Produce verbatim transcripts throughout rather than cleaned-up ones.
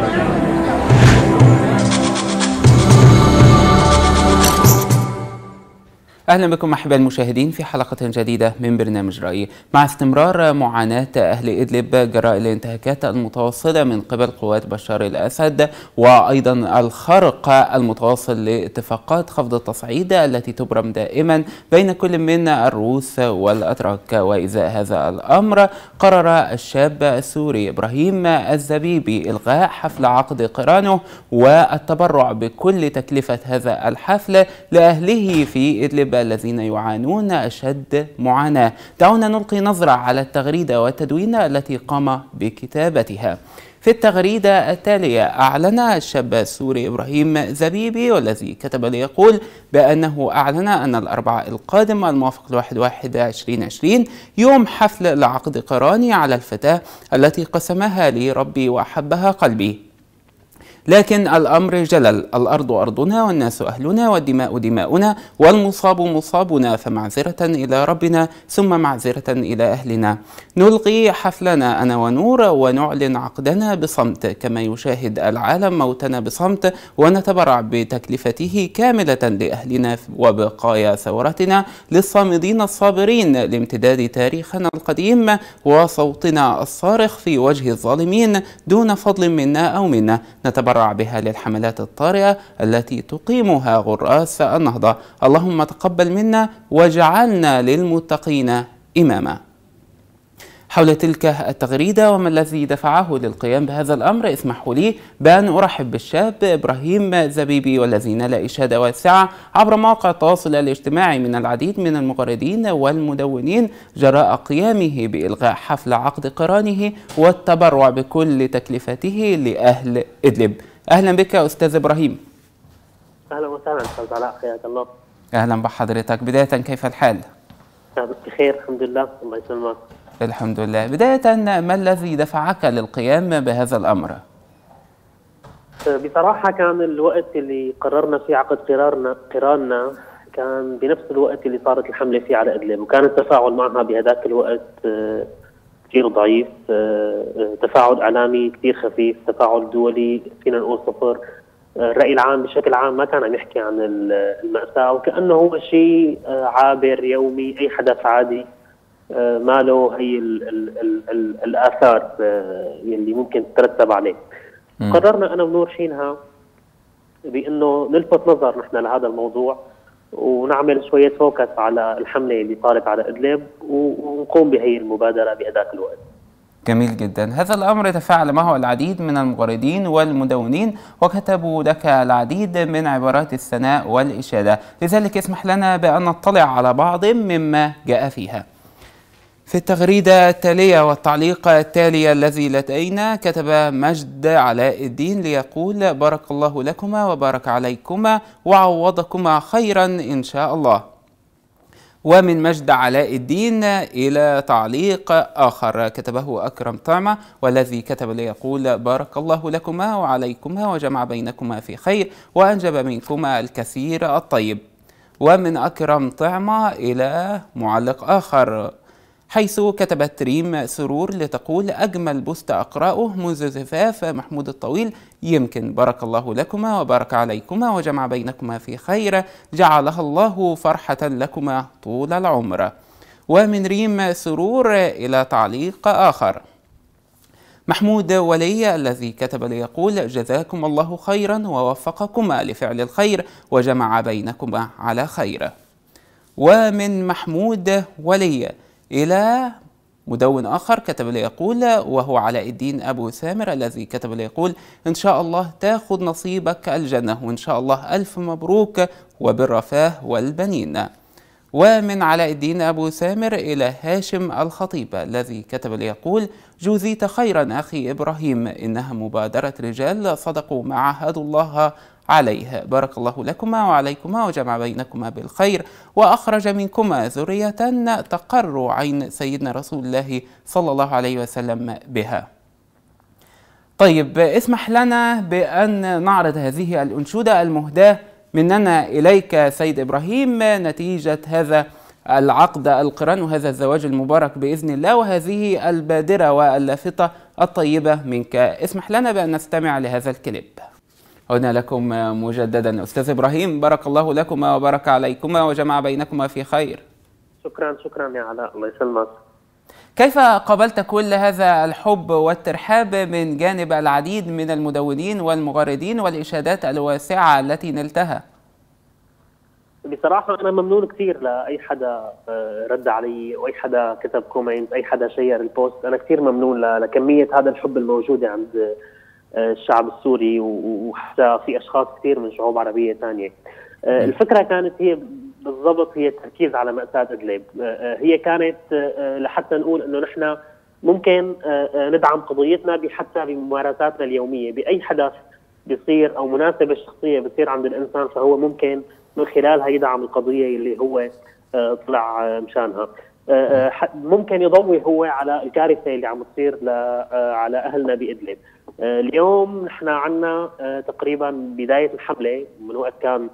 أهلا بكم أحباء المشاهدين في حلقة جديدة من برنامج رأيي. مع استمرار معاناة أهل إدلب جراء الانتهاكات المتواصلة من قبل قوات بشار الأسد، وأيضا الخرق المتواصل لاتفاقات خفض التصعيد التي تبرم دائما بين كل من الروس والأتراك، وإزاء هذا الأمر قرر الشاب السوري إبراهيم الزبيبي إلغاء حفل عقد قرانه والتبرع بكل تكلفة هذا الحفل لأهله في إدلب الذين يعانون أشد معاناة. دعونا نلقي نظرة على التغريدة والتدوين التي قام بكتابتها. في التغريدة التالية أعلن الشاب السوري إبراهيم زبيبي والذي كتب ليقول بأنه أعلن أن الأربعاء القادم الموافق لواحد واحد عشرين عشرين يوم حفل لعقد قراني على الفتاة التي قسمها لي ربي وأحبها قلبي، لكن الأمر جلل، الأرض أرضنا والناس أهلنا والدماء دماؤنا والمصاب مصابنا، فمعذرة إلى ربنا ثم معذرة إلى أهلنا. نلغي حفلنا أنا ونور ونعلن عقدنا بصمت كما يشاهد العالم موتنا بصمت، ونتبرع بتكلفته كاملة لأهلنا وبقايا ثورتنا للصامدين الصابرين لامتداد تاريخنا القديم وصوتنا الصارخ في وجه الظالمين دون فضل منا أو منا، نتبرع بها للحملات الطارئة التي تقيمها غراس النهضة. اللهم تقبل منا واجعلنا للمتقين إماما. حول تلك التغريدة وما الذي دفعه للقيام بهذا الأمر، اسمحوا لي بأن أرحب بالشاب إبراهيم زبيبي والذي نال إشادة واسعة عبر مواقع التواصل الاجتماعي من العديد من المغردين والمدونين جراء قيامه بإلغاء حفل عقد قرانه والتبرع بكل تكلفته لأهل إدلب. أهلا بك أستاذ إبراهيم. أهلا وسهلا أستاذ علاء، حياك الله. أهلا بحضرتك. بداية كيف الحال؟ بخير الحمد لله، الله يسلمك. الحمد لله. بداية ما الذي دفعك للقيام بهذا الأمر؟ بصراحة كان الوقت اللي قررنا فيه عقد قرارنا قرارنا كان بنفس الوقت اللي صارت الحملة فيه على إدلب، وكان التفاعل معها بهذاك الوقت كثير ضعيف، تفاعل إعلامي كثير خفيف، تفاعل دولي فينا نقول صفر. الرأي العام بشكل عام ما كان عم يحكي عن المأساة، وكأنه هو شيء عابر يومي، أي حدث عادي ما له هي ال ال ال ال الآثار اللي ممكن تترتب عليه. م. قررنا أنا ونور حينها بأنه نلفت نظر نحن لهذا الموضوع ونعمل شوية فوكس على الحملة اللي صارت على إدلب ونقوم بهي المبادرة بهذاك الوقت. جميل جدا. هذا الأمر تفاعل معه العديد من المغردين والمدونين وكتبوا لك العديد من عبارات الثناء والإشادة، لذلك اسمح لنا بأن نطلع على بعض مما جاء فيها. في التغريدة التالية والتعليق التالي الذي لدينا كتب مجد علاء الدين ليقول بارك الله لكما وبارك عليكما وعوضكما خيرا إن شاء الله. ومن مجد علاء الدين إلى تعليق آخر كتبه أكرم طعمة والذي كتب ليقول بارك الله لكما وعليكما وجمع بينكما في خير وأنجب منكما الكثير الطيب. ومن أكرم طعمة إلى معلق آخر حيث كتبت ريم سرور لتقول أجمل بوست أقرأه منذ زفاف محمود الطويل، يمكن بارك الله لكما وبارك عليكما وجمع بينكما في خير جعلها الله فرحة لكما طول العمر. ومن ريم سرور إلى تعليق آخر محمود ولي الذي كتب ليقول جزاكم الله خيرا ووفقكما لفعل الخير وجمع بينكما على خير. ومن محمود ولي إلى مدون آخر كتب ليقول وهو علاء الدين أبو سامر الذي كتب ليقول إن شاء الله تاخذ نصيبك الجنة وإن شاء الله ألف مبروك وبالرفاه والبنين. ومن علاء الدين أبو سامر إلى هاشم الخطيب الذي كتب ليقول جوزيت خيرا أخي إبراهيم، إنها مبادرة رجال صدقوا ما عاهدوا الله عليه، بارك الله لكما وعليكما وجمع بينكما بالخير وأخرج منكما ذرية تقر عين سيدنا رسول الله صلى الله عليه وسلم بها. طيب اسمح لنا بأن نعرض هذه الأنشودة المهداة مننا إليك سيد إبراهيم نتيجة هذا العقد القران وهذا الزواج المبارك بإذن الله وهذه البادرة واللافتة الطيبة منك. اسمح لنا بأن نستمع لهذا الكليب. هنا لكم مجددا أستاذ إبراهيم، بارك الله لكما وبارك عليكما وجمع بينكما في خير. شكرا شكرا يا علاء، الله يسلمك. كيف قابلت كل هذا الحب والترحاب من جانب العديد من المدونين والمغردين والإشادات الواسعة التي نلتها؟ بصراحة أنا ممنون كثير لأي حدا رد علي وأي حدا كتب كومنت، أي حدا شير البوست. أنا كثير ممنون لكمية هذا الحب الموجودة عند الشعب السوري، وحتى في أشخاص كثير من شعوب عربية ثانية. الفكرة كانت هي بالضبط هي التركيز على مأساة إدلب. هي كانت لحتى نقول إنه نحن ممكن ندعم قضيتنا حتى بممارساتنا اليومية، بأي حدث بيصير أو مناسبة شخصية بتصير عند الإنسان، فهو ممكن من خلالها يدعم القضية اللي هو طلع مشانها. ممكن يضوي هو على الكارثة اللي عم تصير على أهلنا بإدلب. اليوم نحن عنا تقريبا بداية الحملة من وقت كان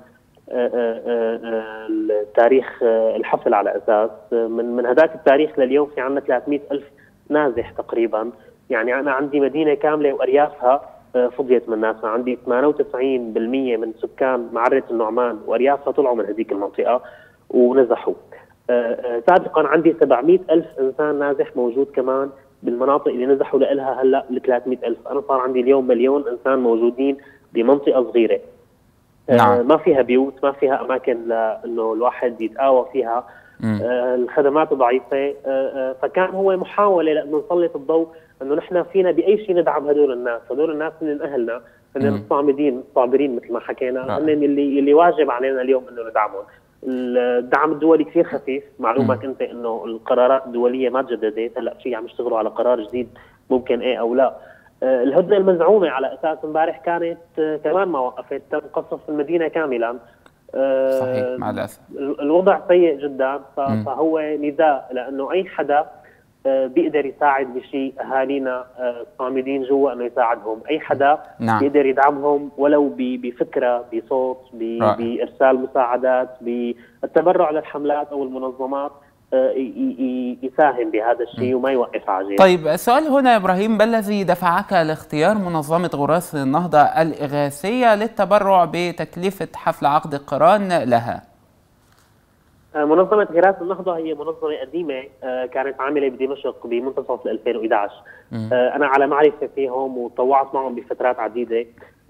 التاريخ الحفل على أساس من من هذاك التاريخ لليوم في عنا ثلاثمئة ألف نازح تقريبا. يعني أنا عندي مدينة كاملة وأريافها فضيت من ناسها، عندي ثمانية وتسعين بالمئة من سكان معرة النعمان وأريافها طلعوا من هذيك المنطقة ونزحوا. سابقا عندي سبعمئة ألف إنسان نازح موجود كمان بالمناطق اللي نزحوا لها هلا ل ثلاثمئة ألف. أنا صار عندي اليوم مليون إنسان موجودين بمنطقة صغيرة. نعم. ما فيها بيوت، ما فيها أماكن لأنه الواحد يتقاوى فيها. آه الخدمات ضعيفة. آه فكان هو محاولة لأنه نسلط الضوء أنه نحن فينا بأي شيء ندعم هدول الناس. هدول الناس من أهلنا، هن الصامدين الصابرين مثل ما حكينا، هن اللي اللي واجب علينا اليوم أنه ندعمهم. الدعم الدولي كثير خفيف. معلومك أنت أنه القرارات الدولية ما تجددت، هلا شيء عم يشتغلوا على قرار جديد ممكن إيه أو لا. الهدنة المزعومة على أساس امبارح كانت كمان ما وقفت، تم قصف المدينة كاملا. صحيح مع الأسف الوضع سيء جدا. فهو نداء لأنه أي حدا بيقدر يساعد بشيء أهالينا الصامدين جوا أنه يساعدهم. أي حدا نعم. بيقدر يدعمهم ولو بفكرة، بصوت، بإرسال مساعدات، بالتبرع للحملات أو المنظمات، يساهم بهذا الشيء وما يوقف عاجل. طيب السؤال هنا يا إبراهيم، ما الذي دفعك لاختيار منظمة غراس النهضة الإغاثية للتبرع بتكلفة حفل عقد القران لها؟ منظمة غراس النهضة هي منظمة قديمة، كانت عاملة بدمشق بمنتصف ألفين وإحدى عشر. أنا على معرفة فيهم وتطوعت معهم بفترات عديدة.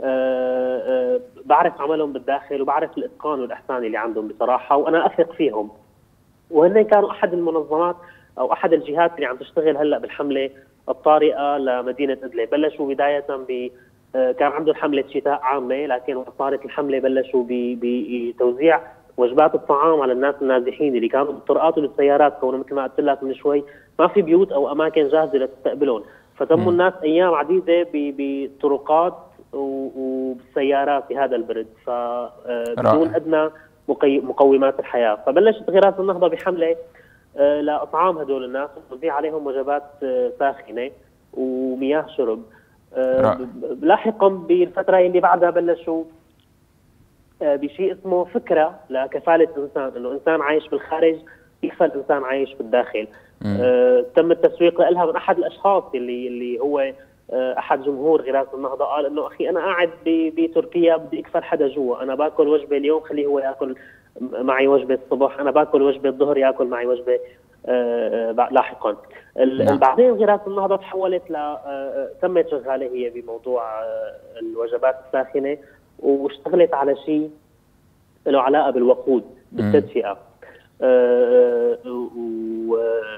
بعرف عملهم بالداخل وبعرف الإتقان والإحسان اللي عندهم بصراحة، وأنا أثق فيهم. وهن كانوا أحد المنظمات أو أحد الجهات اللي عم تشتغل هلأ بالحملة الطارئة لمدينة إدلب. بلشوا بداية ب كان عندهم حملة شتاء عامة، لكن وقت صارت الحملة بلشوا بتوزيع وجبات الطعام على الناس النازحين اللي كانوا بالطرقات وبالسيارات، كونه مثل ما قلت لك من شوي ما في بيوت أو أماكن جاهزة لتستقبلهم. فتموا الناس أيام عديدة بالطرقات وبالسيارات بهذا البرد، فبدون أدنى مقومات الحياة. فبلشت غراس النهضة بحملة لإطعام هدول الناس وتوزيع عليهم وجبات ساخنة ومياه شرب. لاحقا بالفترة اللي بعدها بلشوا بشيء اسمه فكرة لكفالة إنسان، إنه إنسان عايش بالخارج يكفل إنسان عايش بالداخل. آه، تم التسويق لها من أحد الأشخاص اللي اللي هو آه، أحد جمهور غراس النهضة، قال إنه أخي أنا قاعد بتركيا بدي أكفل حدا جوا، أنا باكل وجبة اليوم خليه هو ياكل معي وجبة الصبح، أنا باكل وجبة الظهر ياكل معي وجبة آه آه لاحقا. نعم. بعدين غراس النهضة تحولت ل آه تمت شغالة هي بموضوع آه الوجبات الساخنة، واشتغلت على شيء له علاقة بالوقود بالتدفئة. آه و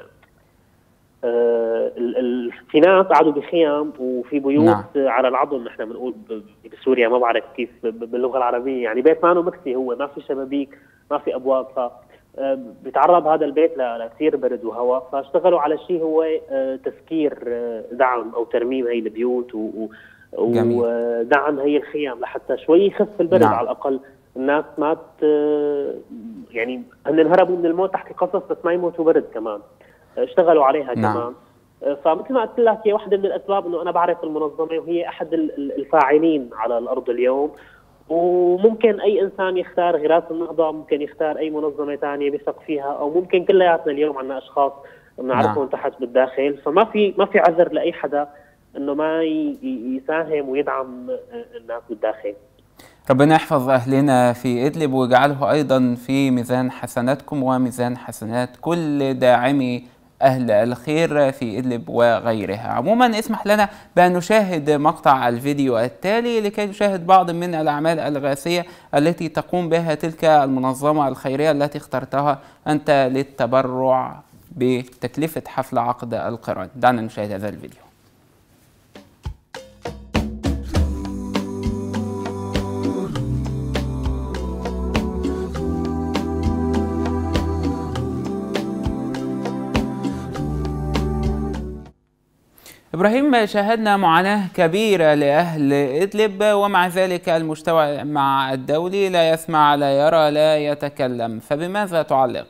آه في ناس قعدوا بخيام وفي بيوت نعم. على العظم، نحن بنقول بسوريا، ما بعرف كيف باللغة العربية، يعني بيت ما مكفي، هو ما في شبابيك ما في أبواب، ف بيتعرض هذا البيت لكثير برد وهواء. فاشتغلوا على شيء هو تسكير دعم أو ترميم هي البيوت و ودعم هي الخيام لحتى شوي يخف البرد. نعم. على الأقل الناس ما يعني هن هربوا من الموت تحت القصف بس ما يموتوا برد كمان. اشتغلوا عليها. نعم. كمان. فمثل ما قلت لك هي واحدة من الأسباب إنه أنا بعرف المنظمة وهي أحد الفاعلين على الأرض اليوم، وممكن أي إنسان يختار غراس النهضة، ممكن يختار أي منظمة ثانية بيثق فيها، أو ممكن كلياتنا اليوم عندنا أشخاص بنعرفهم. نعم. تحت بالداخل، فما في ما في عذر لأي حدا انه ما يساهم ويدعم الناس بالداخل. ربنا يحفظ أهلنا في إدلب ويجعله أيضا في ميزان حسناتكم وميزان حسنات كل داعمي أهل الخير في إدلب وغيرها. عموما اسمح لنا بأن نشاهد مقطع الفيديو التالي لكي نشاهد بعض من الأعمال الغاثية التي تقوم بها تلك المنظمة الخيرية التي اخترتها أنت للتبرع بتكلفة حفل عقد القران. دعنا نشاهد هذا الفيديو. إبراهيم، شاهدنا معاناة كبيرة لأهل إدلب ومع ذلك المجتمع الدولي لا يسمع لا يرى لا يتكلم، فبماذا تعلق؟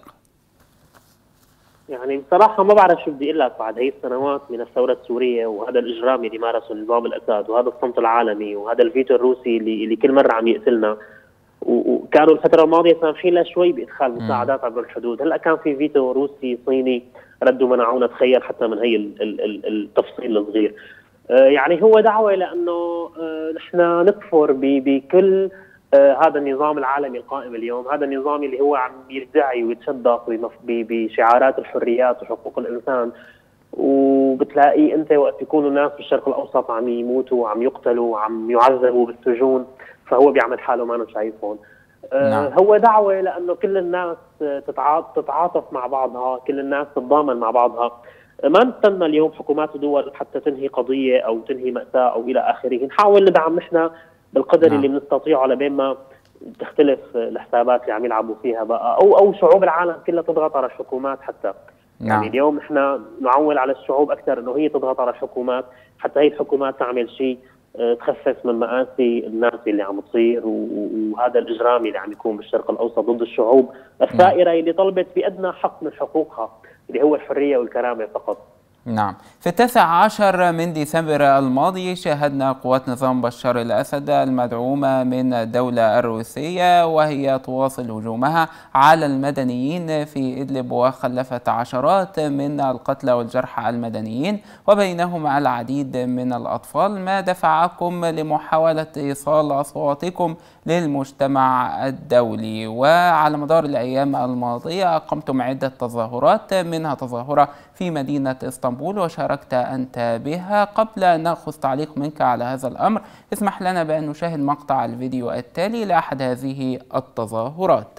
يعني بصراحة ما بعرف شو بدي أقول لك بعد هي السنوات من الثورة السورية وهذا الإجرام اللي مارسه نظام الأسد وهذا الصمت العالمي وهذا الفيتو الروسي اللي, اللي كل مرة عم يقتلنا، وكانوا الفترة الماضية سامحين له شوي بإدخال مساعدات عبر الحدود، هلا كان في فيتو روسي صيني ردوا منعونا، تخيل حتى من هي التفصيل الصغير. يعني هو دعوة لأنه نحن نكفر بكل هذا النظام العالمي القائم اليوم، هذا النظام اللي هو عم يدعي ويتشدق بشعارات الحريات وحقوق الإنسان، وبتلاقي أنت وقت يكونوا الناس بالشرق الأوسط عم يموتوا وعم يقتلوا وعم يعذبوا بالسجون فهو بيعمل حاله ما شايفهم. نعم. هو دعوة لأنه كل الناس تتعاطف مع بعضها، كل الناس تتضامن مع بعضها. ما نستنى اليوم حكومات ودول حتى تنهي قضية أو تنهي مأساة أو إلى آخره، نحاول ندعم نحن بالقدر نعم. اللي بنستطيعه لبين ما تختلف الحسابات اللي عم يلعبوا فيها بقى، أو أو شعوب العالم كلها تضغط على الحكومات حتى. نعم. يعني اليوم نحن نعول على الشعوب أكثر إنه هي تضغط على الحكومات حتى هي الحكومات تعمل شيء تخفف من مآسي الناس اللي عم تصير وهذا الإجرام اللي عم يكون بالشرق الأوسط ضد الشعوب الثائرة اللي طلبت بأدنى حق من حقوقها اللي هو الحرية والكرامة فقط. نعم. في التاسع عشر من ديسمبر الماضي شاهدنا قوات نظام بشار الأسد المدعومة من الدولة الروسية وهي تواصل هجومها على المدنيين في إدلب وخلفت عشرات من القتلى والجرحى المدنيين وبينهم العديد من الأطفال. ما دفعكم لمحاولة إيصال أصواتكم للمجتمع الدولي؟ وعلى مدار الأيام الماضية أقمتم عدة تظاهرات منها تظاهرة في مدينة اسطنبول وشاركت أنت بها. قبل أن نأخذ تعليق منك على هذا الأمر اسمح لنا بأن نشاهد مقطع الفيديو التالي لأحد هذه التظاهرات.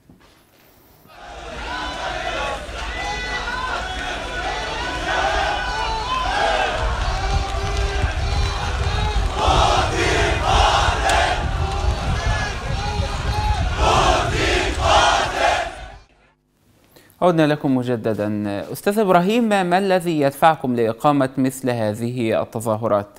عدنا لكم مجددا. أستاذ إبراهيم، ما الذي يدفعكم لإقامة مثل هذه التظاهرات؟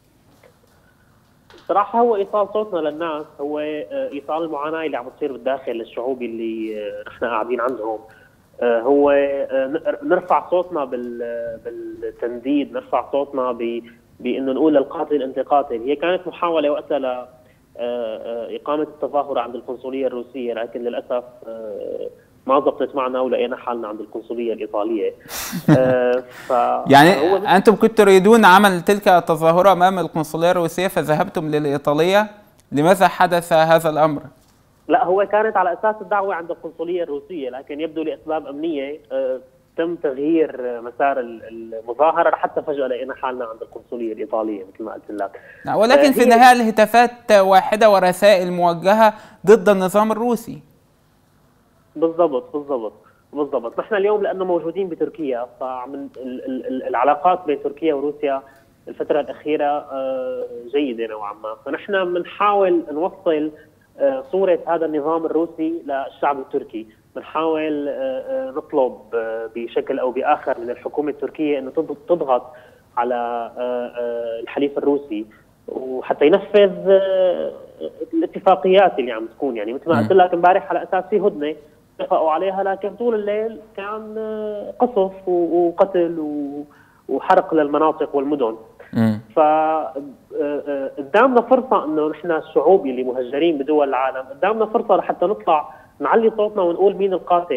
صراحة هو إيصال صوتنا للناس، هو إيصال المعاناة اللي عم تصير بالداخل للشعوب اللي نحن قاعدين عندهم، هو نرفع صوتنا بالتنديد، نرفع صوتنا بأنه نقول للقاتل أنت قاتل. هي كانت محاولة وقتها ل إقامة التظاهر عند القنصلية الروسية، لكن للأسف ما ضبطت معنا ولقينا حالنا عند القنصلية الإيطالية. ف... يعني أنتم كنتم تريدون عمل تلك التظاهرة أمام القنصلية الروسية فذهبتم للإيطالية، لماذا حدث هذا الأمر؟ لا، هو كانت على أساس الدعوة عند القنصلية الروسية، لكن يبدو لأسباب أمنية تم تغيير مسار المظاهرة حتى فجأة لقينا حالنا عند القنصلية الإيطالية مثل ما قلت لك. ولكن في النهاية الهتافات واحدة ورسائل موجهة ضد النظام الروسي. بالضبط بالضبط بالضبط. نحن اليوم لانه موجودين بتركيا فمن العلاقات بين تركيا وروسيا الفتره الاخيره جيده نوعا ما، فنحن بنحاول نوصل صوره هذا النظام الروسي للشعب التركي، بنحاول نطلب بشكل او باخر من الحكومه التركيه انه تضغط على الحليف الروسي وحتى ينفذ الاتفاقيات اللي عم تكون. يعني مثل ما قلت لك امبارح على اساس في هدنه اتفقوا عليها، لكن طول الليل كان قصف وقتل وحرق للمناطق والمدن. ف قدامنا فرصه انه نحن الشعوب اللي مهجرين بدول العالم، قدامنا فرصه لحتى نطلع نعلي صوتنا ونقول مين القاتل.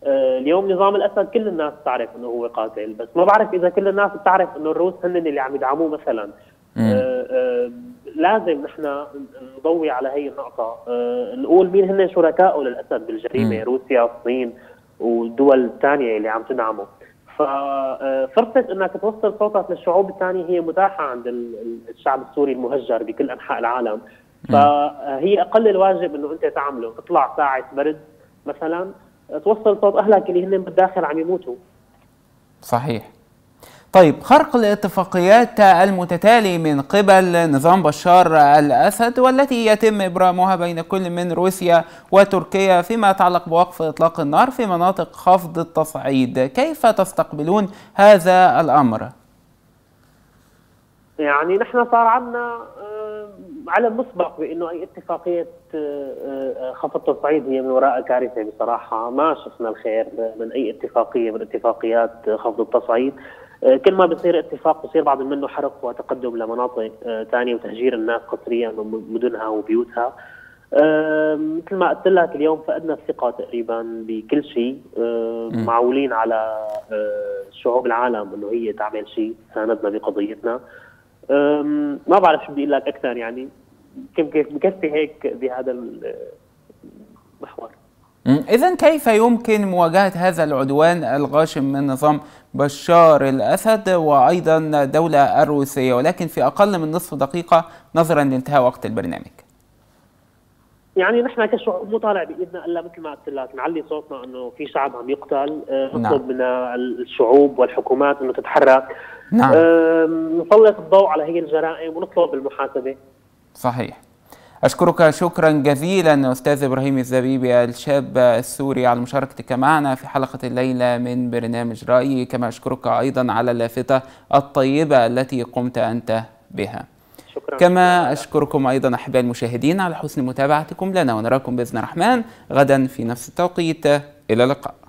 اليوم نظام الاسد كل الناس تعرف انه هو قاتل، بس ما بعرف اذا كل الناس بتعرف انه الروس هن اللي عم يدعموه مثلا. آه آه لازم نحن نضوي على هي النقطه، آه نقول مين هن شركائه للاسد بالجريمه، مم. روسيا والصين والدول الثانيه اللي عم تدعمه. ففرصه انك توصل صوتك للشعوب الثانيه هي متاحه عند الشعب السوري المهجر بكل انحاء العالم. فهي اقل الواجب انه انت تعمله، تطلع ساعه برد مثلا توصل صوت اهلك اللي هن بالداخل عم يموتوا. صحيح. طيب، خرق الاتفاقيات المتتالي من قبل نظام بشار الأسد والتي يتم إبرامها بين كل من روسيا وتركيا فيما يتعلق بوقف إطلاق النار في مناطق خفض التصعيد، كيف تستقبلون هذا الأمر؟ يعني نحن صار عندنا علم مسبق بأنه أي اتفاقية خفض التصعيد هي من وراء كارثة. بصراحة ما شفنا الخير من أي اتفاقية من اتفاقيات خفض التصعيد. كل ما بيصير اتفاق بصير بعض منه حرق وتقدم لمناطق ثانيه وتهجير الناس قسريا من مدنها وبيوتها. مثل ما قلت لك اليوم فقدنا الثقه تقريبا بكل شيء، معولين على شعوب العالم انه هي تعمل شيء تساندنا بقضيتنا. ما بعرف شو بدي اقول لك اكثر، يعني كيف كيف بكفي هيك بهذا المحور. إذن كيف يمكن مواجهة هذا العدوان الغاشم من نظام بشار الأسد وأيضا الدولة الروسية، ولكن في أقل من نصف دقيقة نظرا لانتهاء وقت البرنامج؟ يعني نحن كشعوب مو طالع بإيدنا إلا مثل ما قلت لك نعلي صوتنا إنه في شعب عم يقتل، نطلب من الشعوب والحكومات إنه تتحرك. نعم. نسلط الضوء على هي الجرائم ونطلب المحاسبة. صحيح. أشكرك شكرا جزيلا أستاذ إبراهيم الزبيبي الشاب السوري على مشاركتك معنا في حلقة الليلة من برنامج رأيي، كما أشكرك أيضا على اللافتة الطيبة التي قمت أنت بها. شكرا. كما أشكركم أيضا أحبائي المشاهدين على حسن متابعتكم لنا، ونراكم بإذن الرحمن غدا في نفس التوقيت. إلى اللقاء.